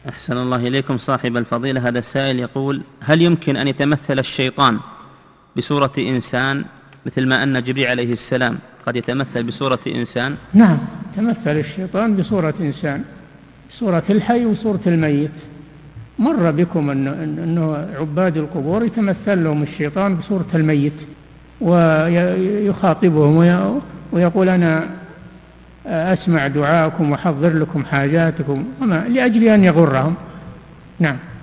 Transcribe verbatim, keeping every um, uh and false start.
أحسن الله إليكم صاحب الفضيلة. هذا السائل يقول: هل يمكن أن يتمثل الشيطان بصورة إنسان مثل ما أن جبريل عليه السلام قد يتمثل بصورة إنسان؟ نعم، تمثل الشيطان بصورة إنسان، صورة الحي وصورة الميت. مر بكم أنه عباد القبور يتمثل لهم الشيطان بصورة الميت ويخاطبهم ويقول: أنا أسمع دعاءكم وأحضر لكم حاجاتكم، وما لأجل أن يغرهم. نعم.